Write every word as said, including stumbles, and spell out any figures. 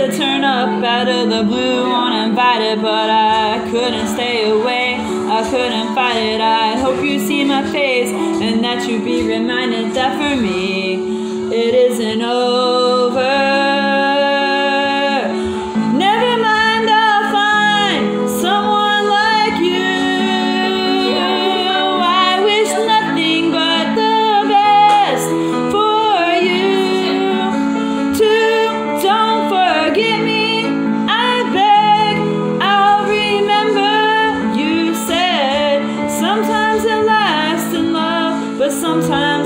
to turn up out of the blue uninvited, but I couldn't stay away, I couldn't fight it. I hope you see my face and that you be reminded that for me it isn't over. Never mind, I'll find someone like you. I wish nothing but the best for you. Too, don't forget me, I beg, I'll remember. You said sometimes it lasts in love, but sometimes